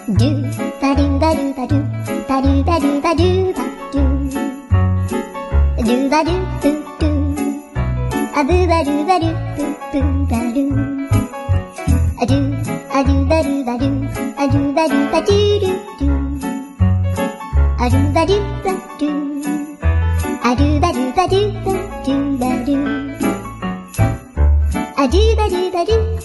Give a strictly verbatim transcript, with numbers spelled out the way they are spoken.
ドゥバドゥバドゥバドゥバドゥバドゥバドゥバドゥドゥバドゥドゥドゥアブバドゥバドゥブブバドゥアドゥアドゥバドゥバドゥアドゥバドゥバドゥドゥドゥアドゥバドゥバドゥアドゥバドゥバドゥバドゥバドゥアドゥバドゥバドゥ